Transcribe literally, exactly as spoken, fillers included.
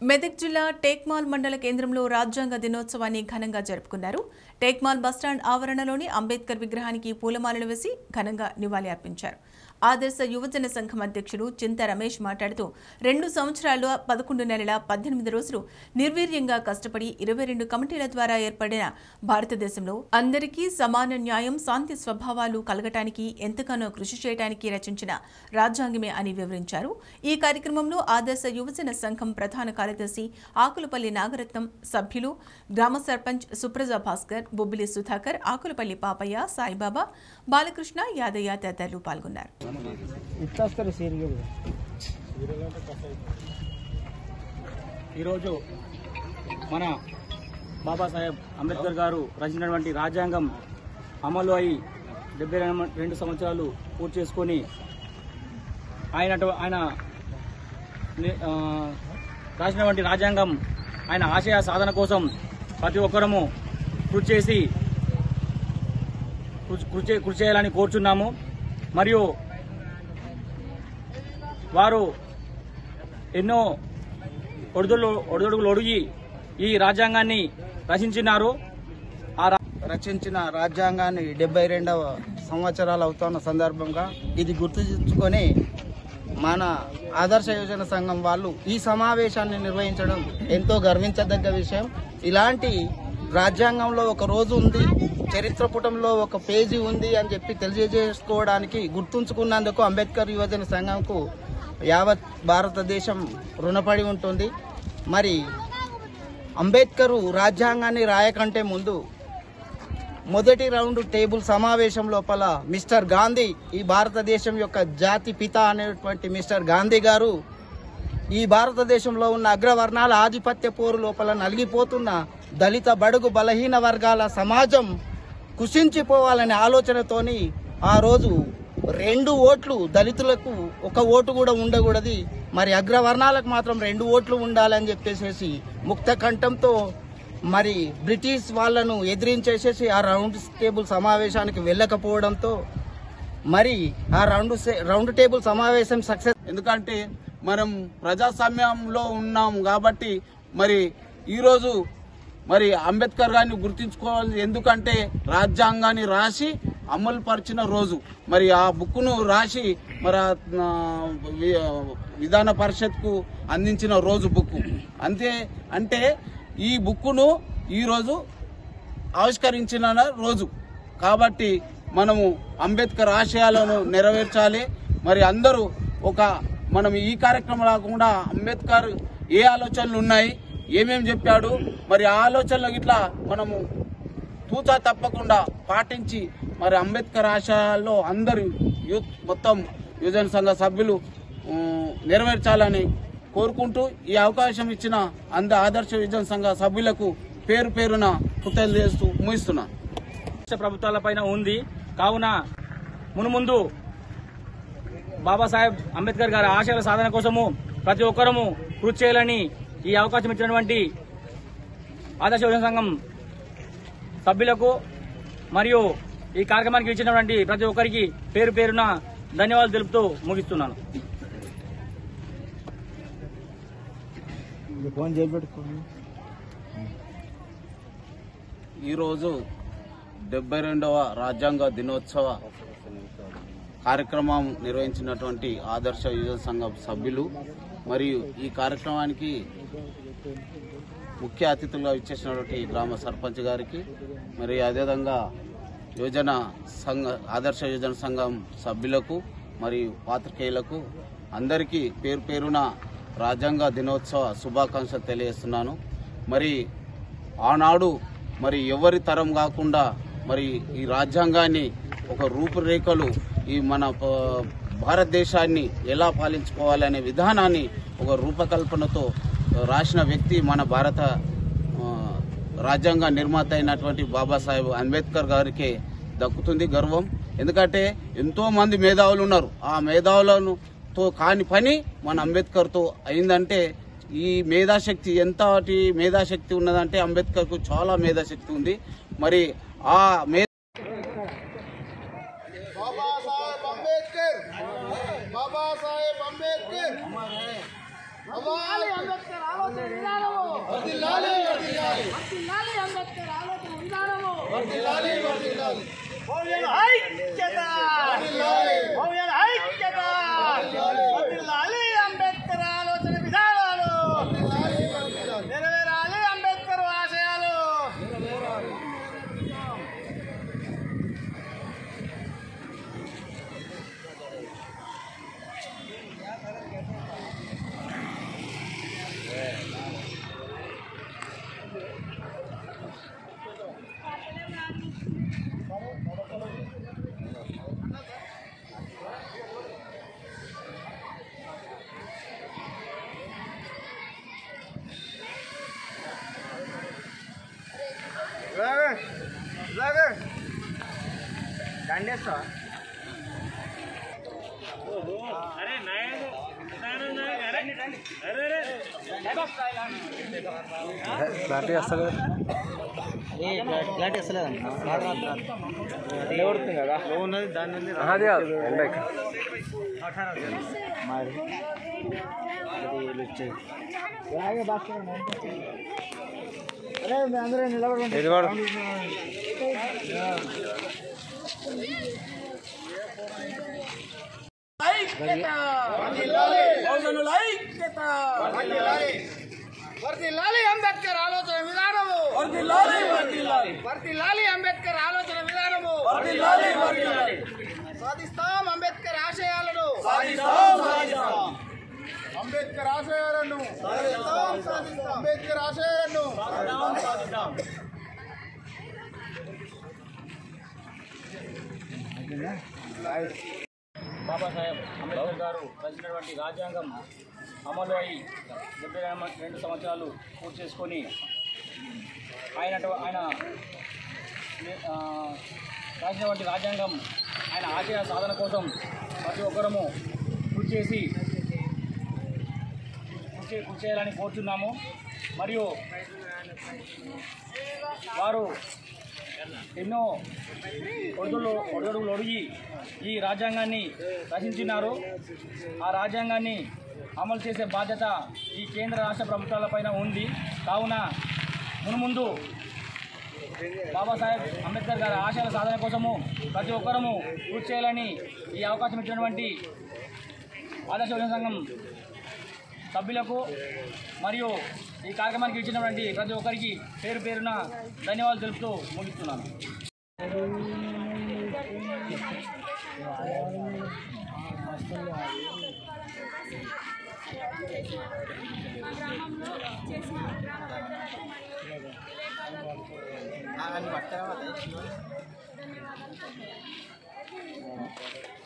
మెదక్ జిల్లా టేక్మాల్ మండల కేంద్రంలో రాజ్యాంగ దినోత్సవాన్ని ఘనంగా జరుపుకున్నారు. టేక్మాల్ బస్టాండ్ ఆవరణలోని అంబేద్కర్ విగ్రహానికి పూలమాలలు వేసి ఘనంగా నివాళి అర్పించారు. ఆదర్శ యువజన సంఘం అధ్యక్షుడు చింత రమేష్ మాట్లాడుతూ రెండు సంవత్సరాలు పదకొండు నెలల పద్దెనిమిది రోజులు నిర్వీర్యంగా కష్టపడి ఇరవై రెండు కమిటీల ద్వారా ఏర్పడిన భారతదేశంలో అందరికీ సమాన న్యాయం, శాంతి స్వభావాలు కలగటానికి ఎంతగానో కృషి చేయడానికి రచించిన రాజ్యాంగమే అని వివరించారు. ఈ కార్యక్రమంలో ఆదర్శ యువజన సంఘం ప్రధాన కార్యదర్శి ఆకులపల్లి నాగరత్నం, సభ్యులు గ్రామ సర్పంచ్ సుప్రజ భాస్కర్, బొబ్బిలి సుధాకర్, ఆకులపల్లి పాపయ్య, సాయిబాబా, బాలకృష్ణ, యాదయ్య తదితరులు పాల్గొన్నారు. ఈరోజు మన బాబాసాహెబ్ అంబేద్కర్ గారు రచించినటువంటి రాజ్యాంగం అమలు అయి డెబ్బై రెండు సంవత్సరాలు పూర్తి చేసుకొని ఆయన ఆయన రాసినటువంటి రాజ్యాంగం ఆయన ఆశయ సాధన కోసం ప్రతి ఒక్కరము కృషి చేసి కృషి కృషి చేయాలని కోరుచున్నాము. మరియు వారు ఎన్నో ఒడిదుడులు ఒడిదుడుకులు ఒడిగి ఈ రాజ్యాంగాన్ని రచించినారు. ఆ రచించిన రాజ్యాంగాన్ని డెబ్బై రెండవ సంవత్సరాలు అవుతున్న సందర్భంగా ఇది గుర్తుంచుకొని మన ఆదర్శ యోజన సంఘం వాళ్ళు ఈ సమావేశాన్ని నిర్వహించడం ఎంతో గర్వించదగ్గ విషయం. ఇలాంటి రాజ్యాంగంలో ఒక రోజు ఉంది, చరిత్ర పుటంలో ఒక పేజీ ఉంది అని చెప్పి తెలియజేసుకోవడానికి గుర్తుంచుకున్నందుకు అంబేద్కర్ యువజన సంఘంకు యావత్ భారతదేశం రుణపడి ఉంటుంది. మరి అంబేద్కరు రాజ్యాంగాన్ని రాయకంటే ముందు మొదటి రౌండ్ టేబుల్ సమావేశం లోపల మిస్టర్ గాంధీ, ఈ భారతదేశం యొక్క జాతి పిత అనేటువంటి మిస్టర్ గాంధీ గారు ఈ భారతదేశంలో ఉన్న అగ్రవర్ణాల ఆధిపత్య పోరు లోపల నలిగిపోతున్న దళిత బడుగు బలహీన వర్గాల సమాజం కుషించిపోవాలనే ఆలోచనతోని ఆ రోజు రెండు ఓట్లు దళితులకు ఒక ఓటు కూడా ఉండకూడదు, మరి అగ్రవర్ణాలకు మాత్రం రెండు ఓట్లు ఉండాలని చెప్పేసి ముక్త కంఠంతో మరి బ్రిటిష్ వాళ్లను ఎదిరించేసేసి ఆ రౌండ్ టేబుల్ సమావేశానికి వెళ్ళకపోవడంతో మరి ఆ రౌండ్ రౌండ్ టేబుల్ సమావేశం సక్సెస్. ఎందుకంటే మనం ప్రజాస్వామ్యంలో ఉన్నాం కాబట్టి మరి ఈరోజు మరి అంబేద్కర్ గారిని గుర్తించుకోవాలి. ఎందుకంటే రాజ్యాంగాన్ని రాసి అమలు పరిచిన రోజు, మరి ఆ బుక్ను రాసి మరి విధాన పరిషత్కు అందించిన రోజు బుక్ అంతే. అంటే ఈ బుక్ను ఈరోజు ఆవిష్కరించిన రోజు కాబట్టి మనము అంబేద్కర్ ఆశయాలను నెరవేర్చాలి. మరి అందరూ ఒక మనం ఈ కార్యక్రమం కాకుండా అంబేద్కర్ ఏ ఆలోచనలు ఉన్నాయి, ఏమేమి చెప్పాడు, మరి ఆ ఆలోచనలు ఇట్లా మనము తూచా తప్పకుండా పాటించి మరి అంబేద్కర్ ఆశయాల్లో అందరూ యూత్ మొత్తం యువజన సంఘ సభ్యులు నెరవేర్చాలని కోరుకుంటూ ఈ అవకాశం ఇచ్చిన అంద ఆదర్శ యువజన సంఘ సభ్యులకు పేరు పేరున కృతజ్ఞతలు చేస్తూ ముగిస్తున్నాను. ప్రభుత్వాలపైన ఉంది కావున మునుముందు బాబాసాహెబ్ అంబేద్కర్ గారి ఆశయాల సాధన కోసము ప్రతి ఒక్కరము కృషి చేయాలని ఈ అవకాశం ఇచ్చినటువంటి ఆదర్శ యువజన సంఘం సభ్యులకు మరియు ఈ కార్యక్రమానికి ఇచ్చినటువంటి ప్రతి ఒక్కరికి పేరు పేరున ధన్యవాదాలు తెలుపుతూ ముగిస్తున్నాను. ఈరోజు డెబ్బై రెండవ రాజ్యాంగ దినోత్సవ కార్యక్రమం నిర్వహించినటువంటి ఆదర్శ యువజన సంఘం సభ్యులు మరియు ఈ కార్యక్రమానికి ముఖ్య అతిథులుగా ఇచ్చేసినటువంటి గ్రామ సర్పంచ్ గారికి, మరి అదేవిధంగా యువజన సంఘ ఆదర్శ యువజన సంఘం సభ్యులకు మరియు పాత్రికేయులకు అందరికీ పేరు పేరున రాజ్యాంగ దినోత్సవ శుభాకాంక్షలు తెలియజేస్తున్నాను. మరి ఆనాడు మరి ఎవరి తరం కాకుండా మరి ఈ రాజ్యాంగాన్ని ఒక రూపురేఖలు ఈ మన భారతదేశాన్ని ఎలా పాలించుకోవాలనే విధానాన్ని ఒక రూపకల్పనతో రాసిన వ్యక్తి మన భారత రాజ్యాంగ నిర్మాత అయినటువంటి బాబాసాహెబ్ అంబేద్కర్ గారికి దక్కుతుంది గర్వం. ఎందుకంటే ఎంతో మంది మేధావులు ఉన్నారు, ఆ మేధావులతో కాని పని మన అంబేద్కర్తో అయిందంటే ఈ మేధాశక్తి ఎంతటి మేధాశక్తి ఉన్నదంటే అంబేద్కర్కు చాలా మేధాశక్తి ఉంది. మరి ఆ మే బాబాసాహెబ్ అంబేద్కర్ బాబాసాహెబ్ అంబేద్కర్ అంబేద్కర్ బహుజన ఐక్యత బహుజన ఐక్యత వర్ధిల్లాలి అంబేద్కర్ ఆలోచన విధానాలు నెరవేరాలి అంబేద్కర్ ఆశయాలు దండేస్తా అరే క్లారిటీ వస్తలేదు క్లారిటీ వస్తలేదండి ఎవరుతుంది కదా ఉన్నది దాని నుండి మరి అరే మీ అందరూ నిలబడండి వర్ధిల్లాలి అంబేద్కర్ ఆలోచన విధానము వర్ధిల్లాలి అంబేద్కర్ ఆలోచన విధానము సాధిస్తాం అంబేద్కర్ ఆశయాలను అంబేద్కర్ ఆశయాలను అంబేద్కర్ ఆశయాలను బాబాసాహెబ్ అంబేద్కర్ గారు రచించినటువంటి రాజ్యాంగం అమలు అయి డెబ్బై రెండు సంవత్సరాలు పూర్తి చేసుకొని ఆయన ఆయన రాసినటువంటి రాజ్యాంగం ఆయన ఆశయ సాధన కోసం ప్రతి ఒక్కరము కృషి చేసి కృషి కృషి చేయాలని కోరుతున్నాము. మరియు వారు ఎన్నో ఒడిదుడులు ఒడిదుడుకులు ఒడిగి ఈ రాజ్యాంగాన్ని రచించినారు. ఆ రాజ్యాంగాన్ని అమలు చేసే బాధ్యత ఈ కేంద్ర రాష్ట్ర ప్రభుత్వాలపైన ఉంది. కావున మున్ముందు బాబాసాహెబ్ అంబేద్కర్ గారి ఆశయాల సాధన కోసము ప్రతి ఒక్కరము కృషి చేయాలని ఈ అవకాశం ఇచ్చినటువంటి ఆదర్శ యువజన సంఘం సభ్యులకు మరియు ఈ కార్యక్రమానికి ఇచ్చినటువంటి ప్రతి ఒక్కరికి పేరు పేరున ధన్యవాదాలు తెలుపుతూ ముగిస్తున్నాను. అని పట్టారా